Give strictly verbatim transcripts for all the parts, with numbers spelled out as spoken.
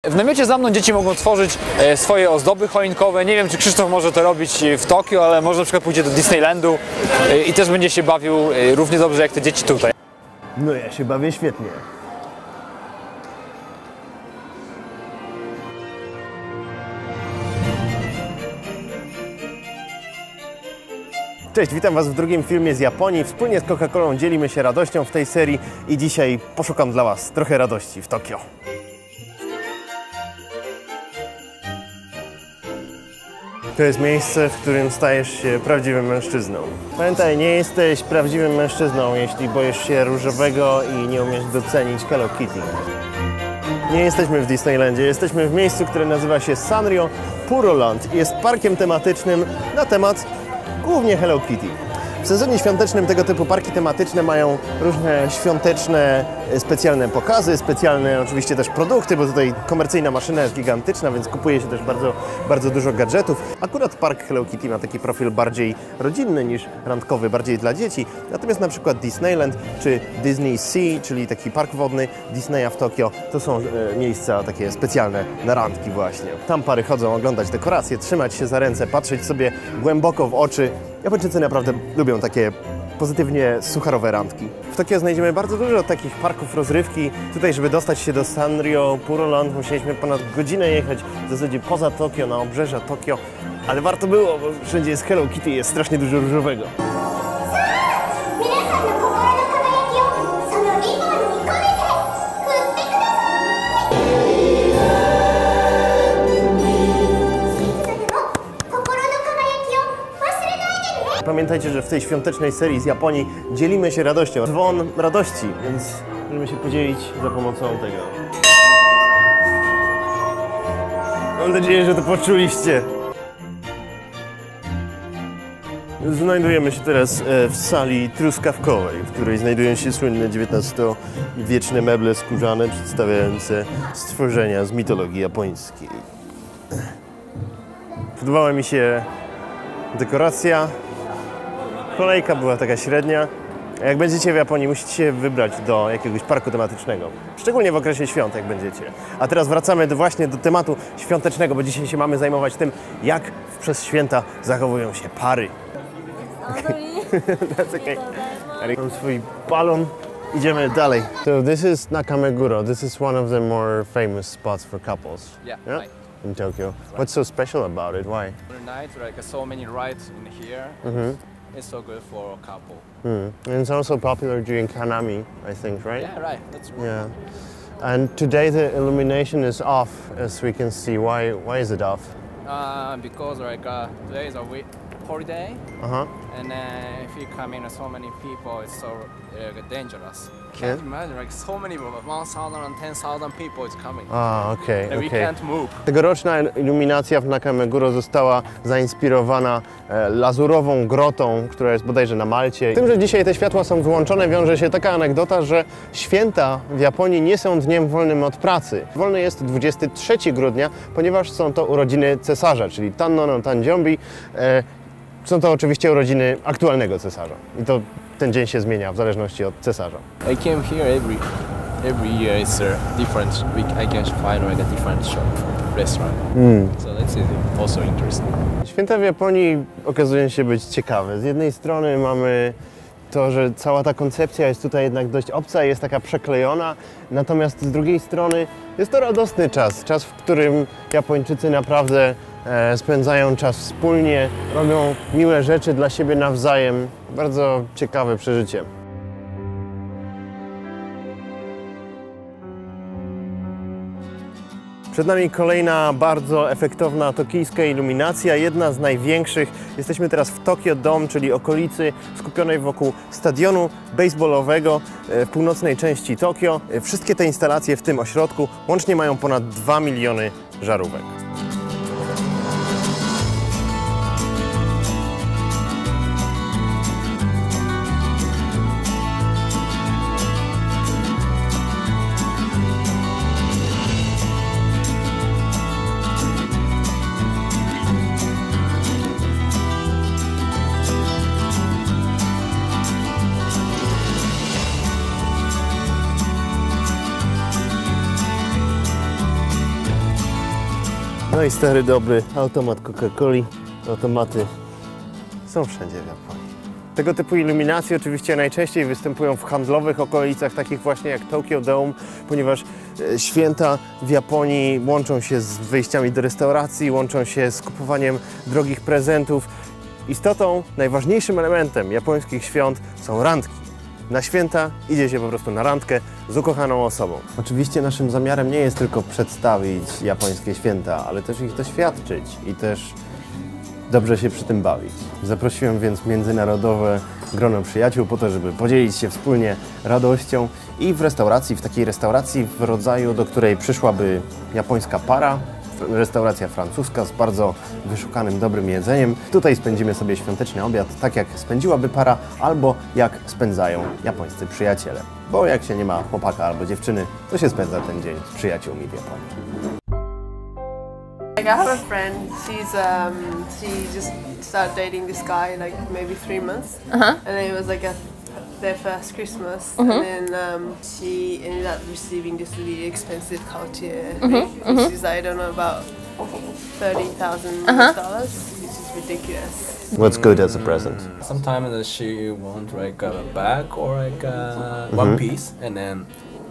W namiocie za mną dzieci mogą tworzyć swoje ozdoby choinkowe. Nie wiem, czy Krzysztof może to robić w Tokio, ale może na przykład pójdzie do Disneylandu i też będzie się bawił równie dobrze jak te dzieci tutaj. No ja się bawię świetnie. Cześć, witam Was w drugim filmie z Japonii. Wspólnie z Coca-Colą dzielimy się radością w tej serii i dzisiaj poszukam dla Was trochę radości w Tokio. To jest miejsce, w którym stajesz się prawdziwym mężczyzną. Pamiętaj, nie jesteś prawdziwym mężczyzną, jeśli boisz się różowego i nie umiesz docenić Hello Kitty. Nie jesteśmy w Disneylandzie, jesteśmy w miejscu, które nazywa się Sanrio Puroland i jest parkiem tematycznym na temat głównie Hello Kitty. W sezonie świątecznym tego typu parki tematyczne mają różne świąteczne, specjalne pokazy, specjalne oczywiście też produkty, bo tutaj komercyjna maszyna jest gigantyczna, więc kupuje się też bardzo, bardzo dużo gadżetów. Akurat park Hello Kitty ma taki profil bardziej rodzinny niż randkowy, bardziej dla dzieci. Natomiast na przykład Disneyland czy Disney Sea, czyli taki park wodny Disneya w Tokio, to są e, miejsca takie specjalne na randki właśnie. Tam pary chodzą oglądać dekoracje, trzymać się za ręce, patrzeć sobie głęboko w oczy. Japończycy naprawdę lubią takie pozytywnie sucharowe randki. W Tokio znajdziemy bardzo dużo takich parków rozrywki. Tutaj, żeby dostać się do Sanrio Puroland, musieliśmy ponad godzinę jechać w zasadzie poza Tokio, na obrzeża Tokio. Ale warto było, bo wszędzie jest Hello Kitty i jest strasznie dużo różowego. Pamiętajcie, że w tej świątecznej serii z Japonii dzielimy się radością. Dzwon radości, więc możemy się podzielić za pomocą tego. Mam nadzieję, że to poczuliście. Znajdujemy się teraz w sali truskawkowej, w której znajdują się słynne dziewiętnastowieczne meble skórzane przedstawiające stworzenia z mitologii japońskiej. Podobała mi się dekoracja. Kolejka była taka średnia. Jak będziecie w Japonii, musicie się wybrać do jakiegoś parku tematycznego. Szczególnie w okresie świąt, jak będziecie. A teraz wracamy do, właśnie do tematu świątecznego, bo dzisiaj się mamy zajmować tym, jak przez święta zachowują się pary. That's okay. Mam swój balon. Idziemy dalej. So this is Nakameguro. This is one of the more famous spots for couples. Yeah, yeah? right. In Tokyo. What's so special about it? Why? Night, like so many rides in here. Mm-hmm. It's so good for a couple. Mm. And it's also popular during Hanami, I think, right? Yeah, right. That's right. Yeah. And today the illumination is off, as we can see. Why? Why is it off? Uh, because like uh, today is a week holiday, Uh-huh. and uh, if you come in so many people, it's so uh, dangerous. Can't Yeah. imagine like so many people, one thousand and ten thousand people is coming. Ah, okay, And we okay. can't move. Tegoroczna iluminacja w Nakameguro została zainspirowana e, lazurową grotą, która jest bodajże na Malcie. Tym, że dzisiaj te światła są wyłączone, wiąże się taka anegdota, że święta w Japonii nie są dniem wolnym od pracy. Wolny jest dwudziestego trzeciego grudnia, ponieważ są to urodziny cesarza, czyli Tanno no Tanjombi. E, są to oczywiście urodziny aktualnego cesarza. I to ten dzień się zmienia w zależności od cesarza. I came here every every year. It's a different week. I can find like a different shop, restaurant. Mm. So that's also interesting. Święta w Japonii okazują się być ciekawe. Z jednej strony mamy to, że cała ta koncepcja jest tutaj jednak dość obca, jest taka przeklejona, natomiast z drugiej strony jest to radosny czas, czas, w którym Japończycy naprawdę e, spędzają czas wspólnie, robią miłe rzeczy dla siebie nawzajem. Bardzo ciekawe przeżycie. Przed nami kolejna bardzo efektowna tokijska iluminacja, jedna z największych. Jesteśmy teraz w Tokyo Dome, czyli okolicy skupionej wokół stadionu baseballowego w północnej części Tokio. Wszystkie te instalacje w tym ośrodku łącznie mają ponad dwa miliony żarówek. No i stary, dobry automat Coca-Coli. Automaty są wszędzie w Japonii. Tego typu iluminacje oczywiście najczęściej występują w handlowych okolicach, takich właśnie jak Tokyo Dome, ponieważ święta w Japonii łączą się z wyjściami do restauracji, łączą się z kupowaniem drogich prezentów. Istotą, najważniejszym elementem japońskich świąt są randki. Na święta idzie się po prostu na randkę z ukochaną osobą. Oczywiście naszym zamiarem nie jest tylko przedstawić japońskie święta, ale też ich doświadczyć i też dobrze się przy tym bawić. Zaprosiłem więc międzynarodowe grono przyjaciół po to, żeby podzielić się wspólnie radością i w restauracji, w takiej restauracji w rodzaju, do której przyszłaby japońska para, restauracja francuska z bardzo wyszukanym, dobrym jedzeniem. Tutaj spędzimy sobie świąteczny obiad, tak jak spędziłaby para, albo jak spędzają japońscy przyjaciele. Bo jak się nie ma chłopaka albo dziewczyny, to się spędza ten dzień z przyjaciółmi w Japonii. Like I have a friend, she's um, she just started dating this guy like maybe three months, uh-huh. and then it was like a, their first Christmas, mm-hmm. and then um, she ended up receiving this really expensive Cartier ring, mm-hmm. which is I don't know about thirty thousand uh-huh. dollars, which is ridiculous. What's good as a present? Sometimes she wants like a bag or like a one piece, and then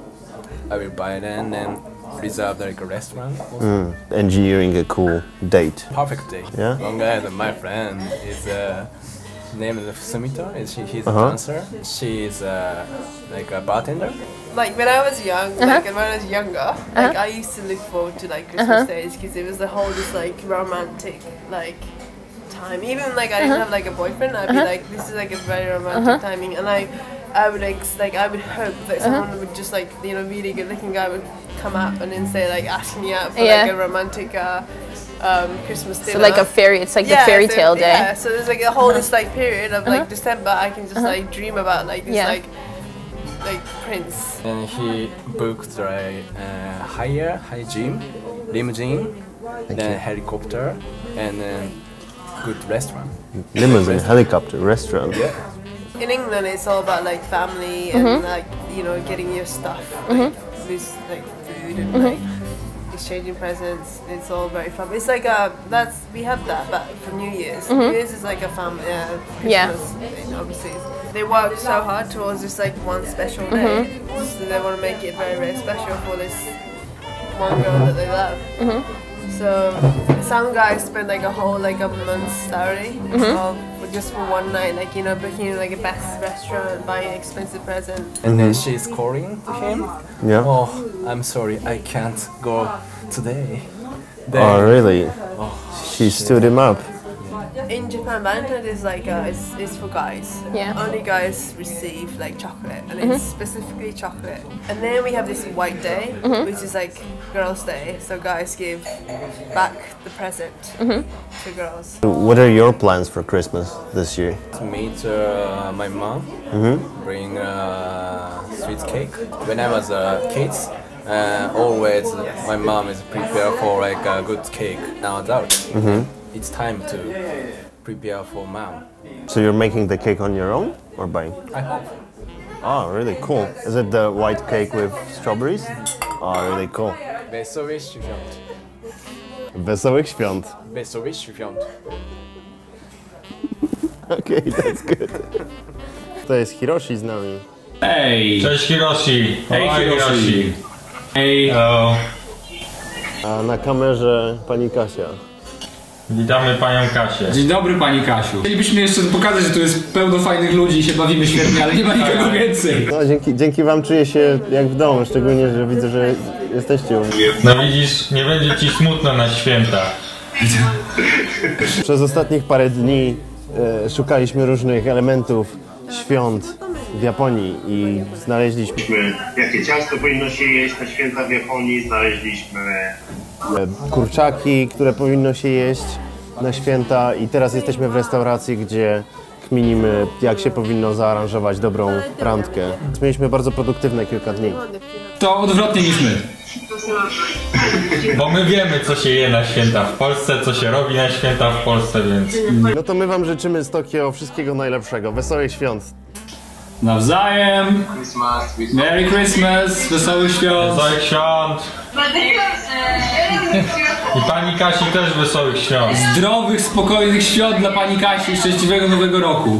I will buy it and then reserve like a restaurant. Mm. Engineering a cool date. Perfect date. Yeah. One guy, my friend, is uh, named Sumito. Is she? He's uh-huh. a dancer. She's uh, like a bartender. Like when I was young, uh-huh. like and when I was younger, uh-huh. like I used to look forward to like Christmas uh-huh. days because it was the whole this like romantic like time. Even like I didn't uh-huh. have like a boyfriend, I'd uh-huh. be like, this is like a very romantic uh-huh. timing, and I, I would ex- like I would hope that uh-huh. someone would just like you know really good looking guy would come up and then say like ask me out for yeah. like a romantic uh, um, Christmas dinner. So like a fairy, it's like yeah, the fairy so, tale day. Yeah, so there's like a whole uh-huh. this like period of like uh-huh. December. I can just uh-huh. like dream about like this yeah. like like prince. And he booked like uh, higher high gym, limousine, Thank then you. helicopter, and then good restaurant. Limousine, helicopter, restaurant. Yeah. In England, it's all about like family and mm-hmm. like you know getting your stuff, mm-hmm. like this like food and mm-hmm. like exchanging presents. It's all very fun. It's like a that's we have that, but for New Year's, mm-hmm. New Year's is like a family uh, Christmas. Yeah. Obviously, they work so hard towards this like one special day, mm-hmm. so they want to make it very very special for this one girl that they love. Mm-hmm. So some guys spend like a whole like a month's salary mm-hmm. of just for one night, like you know, booking like a best restaurant, buying expensive present. And mm-hmm. then she's calling to him. Yeah. Oh, I'm sorry, I can't go today. Then, Oh, really? Oh, She stood him up. In Japan, Valentine's is like uh, it's, it's for guys. Yeah. Only guys receive like chocolate, and mm-hmm. it's specifically chocolate. And then we have this white day, mm-hmm. which is like girls' day. So guys give back the present mm-hmm. to girls. What are your plans for Christmas this year? to meet uh, my mom, Mm-hmm. bring uh, sweet cake. When I was a kid, uh, always my mom is prepare for like a good cake. Now adult, Mm-hmm. it's time to prepare for mom. So you're making the cake on your own or buying? I hope. Oh, really cool. Is it the white cake with strawberries? Oh, really cool. Wesołych świąt. Wesołych świąt. Wesołych świąt. Okay, that's good. To jest Hiroshi z nami. Hej! Cześć Hiroshi! Hej Hiroshi! Hej! Hello. A na kamerze pani Kasia. Witamy panią Kasię. Dzień dobry pani Kasiu. Chcielibyśmy jeszcze pokazać, że tu jest pełno fajnych ludzi i się bawimy świetnie, ale nie ma nikogo więcej. No, dzięki, dzięki wam czuję się jak w domu, szczególnie, że widzę, że jesteście u mnie. No widzisz, nie będzie ci smutno na święta. Przez ostatnich parę dni e, szukaliśmy różnych elementów świąt w Japonii i znaleźliśmy Jakie ciasto powinno się jeść na święta w Japonii, znaleźliśmy e, kurczaki, które powinno się jeść na święta i teraz jesteśmy w restauracji, gdzie kminimy, jak się powinno zaaranżować dobrą randkę. Mieliśmy bardzo produktywne kilka dni. To odwrotnie niż my. Bo my wiemy, co się je na święta w Polsce, co się robi na święta w Polsce, więc... No to my wam życzymy z Tokio wszystkiego najlepszego, wesołych świąt. Nawzajem! Merry Christmas! Wesołych świąt! Wesołych świąt! But then you have I pani Kasi też wesołych świąt. Zdrowych, spokojnych świąt dla pani Kasi i szczęśliwego nowego roku.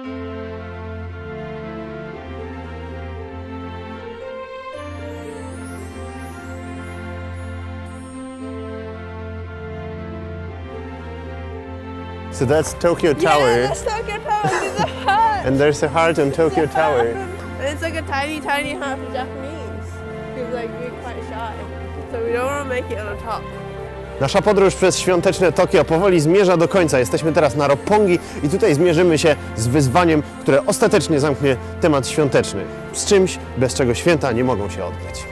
So that's Tokyo Tower. Yeah, that's Tokyo Tower. There's a heart. And there's a heart on Tokyo Tower. And it's like a tiny, tiny heart for Japanese. Because like we're quite shy, so we don't want to make it on the top. Nasza podróż przez świąteczne Tokio powoli zmierza do końca. Jesteśmy teraz na Roppongi i tutaj zmierzymy się z wyzwaniem, które ostatecznie zamknie temat świąteczny. Z czymś, bez czego święta nie mogą się odbyć.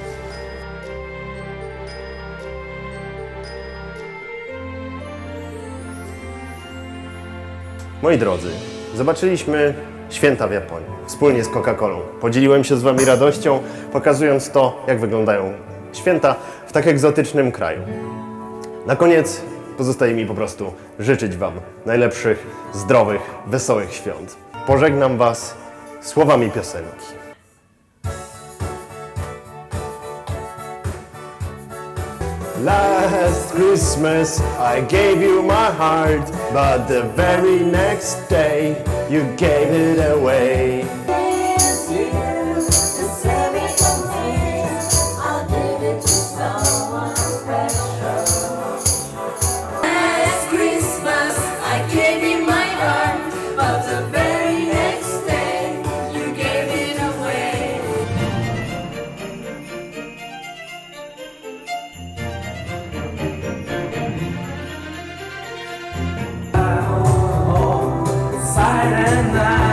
Moi drodzy, zobaczyliśmy święta w Japonii wspólnie z Coca-Colą. Podzieliłem się z Wami radością, pokazując to, jak wyglądają święta w tak egzotycznym kraju. Na koniec pozostaje mi po prostu życzyć Wam najlepszych, zdrowych, wesołych świąt. Pożegnam Was słowami piosenki. Last Christmas I gave you my heart, but the very next day you gave it away. Silent night.